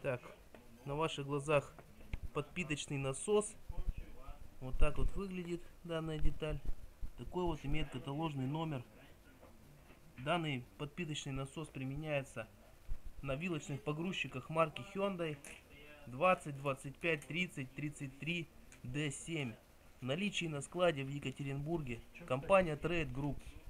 Так, на ваших глазах подпиточный насос. Вот так вот выглядит данная деталь. Такой вот имеет каталожный номер. Данный подпиточный насос применяется на вилочных погрузчиках марки Hyundai 20, 25, 30, 33, D7. В наличии на складе в Екатеринбурге компания Trade Group.